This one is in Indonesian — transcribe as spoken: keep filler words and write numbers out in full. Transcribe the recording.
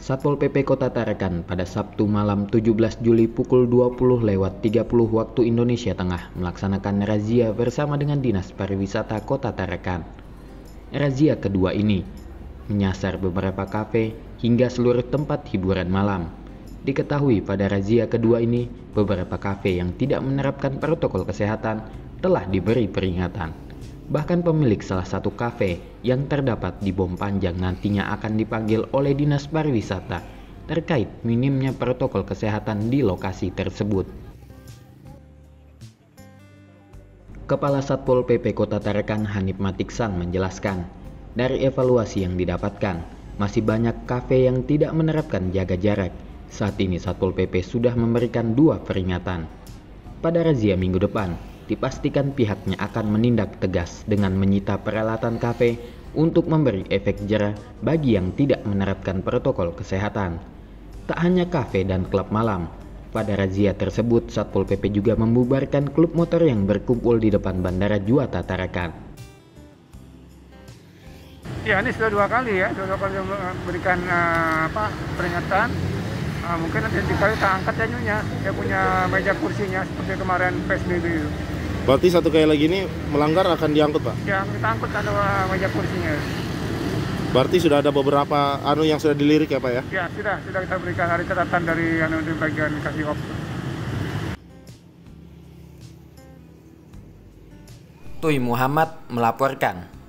Satpol P P Kota Tarakan pada Sabtu malam tujuh belas Juli pukul dua puluh lewat tiga puluh waktu Indonesia Tengah melaksanakan razia bersama dengan Dinas Pariwisata Kota Tarakan. Razia kedua ini menyasar beberapa kafe hingga seluruh tempat hiburan malam. Diketahui pada razia kedua ini, beberapa kafe yang tidak menerapkan protokol kesehatan telah diberi peringatan. Bahkan pemilik salah satu kafe yang terdapat di Bom Panjang nantinya akan dipanggil oleh Dinas Pariwisata terkait minimnya protokol kesehatan di lokasi tersebut. Kepala Satpol P P Kota Tarakan Hanif Matiksan menjelaskan, dari evaluasi yang didapatkan, masih banyak kafe yang tidak menerapkan jaga jarak. Saat ini Satpol P P sudah memberikan dua peringatan. Pada razia minggu depan, dipastikan pihaknya akan menindak tegas dengan menyita peralatan kafe untuk memberi efek jera bagi yang tidak menerapkan protokol kesehatan. Tak hanya kafe dan klub malam, pada razia tersebut Satpol P P juga membubarkan klub motor yang berkumpul di depan Bandara Juanda Tarakan. Ya, ini sudah dua kali ya, sudah dua kali memberikan uh, apa peringatan. Uh, mungkin nanti dikali kita angkat ya nyonya, dia punya meja kursinya seperti kemarin P S B B itu. Berarti satu kali lagi ini melanggar akan diangkut, Pak? Ya, kita angkut ada meja kursinya. Berarti sudah ada beberapa anu yang sudah dilirik ya, Pak ya? Ya, sudah, sudah kita berikan hari catatan dari anu di bagian kasih op. Tuy Muhammad melaporkan.